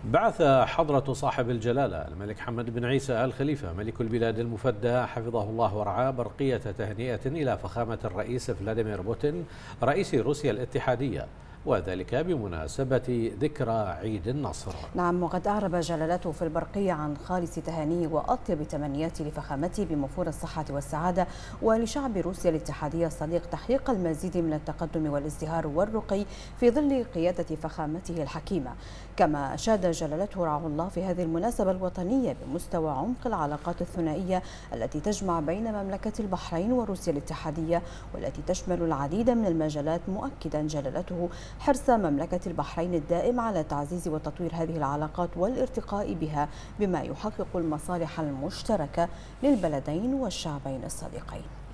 بعث حضرة صاحب الجلالة الملك حمد بن عيسى آل خليفة ملك البلاد المفدى حفظه الله ورعاه برقية تهنئة إلى فخامة الرئيس فلاديمير بوتين رئيس روسيا الاتحادية، وذلك بمناسبة ذكرى عيد النصر. نعم، وقد أعرب جلالته في البرقية عن خالص تهانيه وأطيب تمنياته لفخامته بموفور الصحة والسعادة، ولشعب روسيا الاتحادية الصديق تحقيق المزيد من التقدم والازدهار والرقي في ظل قيادة فخامته الحكيمة. كما أشاد جلالته رعاه الله في هذه المناسبة الوطنية بمستوى عمق العلاقات الثنائية التي تجمع بين مملكة البحرين وروسيا الاتحادية، والتي تشمل العديد من المجالات، مؤكدا جلالته حرص مملكة البحرين الدائم على تعزيز وتطوير هذه العلاقات والارتقاء بها بما يحقق المصالح المشتركة للبلدين والشعبين الصديقين.